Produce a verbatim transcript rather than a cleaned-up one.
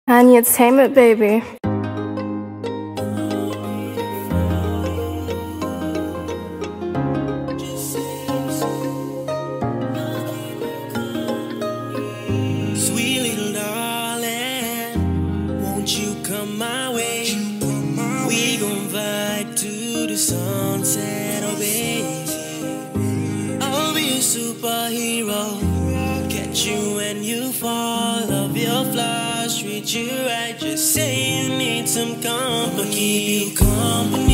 Entertainment, baby. Sweet little darling, won't you come my way? We gon' vibe to the sunset, oh baby. I'll be a superhero, catch you when you fall. Love your flaws, treat you right. Just say you need some company. Keep you company.